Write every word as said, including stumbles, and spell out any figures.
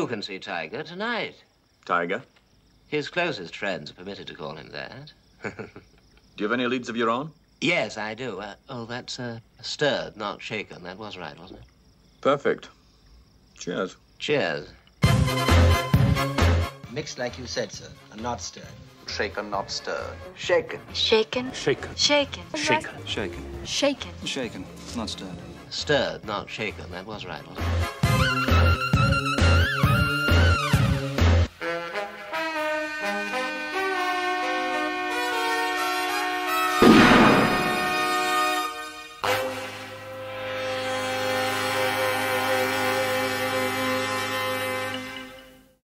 You can see Tiger tonight. Tiger? His closest friends are permitted to call him that. Do you have any leads of your own? Yes, I do. Uh, oh, that's uh, stirred, not shaken. That was right, wasn't it? Perfect. Cheers. Cheers. Mixed like you said, sir, and not stirred. Shaken, not stirred. Shaken. Shaken. Shaken. Shaken. Shaken. Shaken. Shaken. Shaken. Not stirred. Stirred, not shaken. That was right, wasn't it?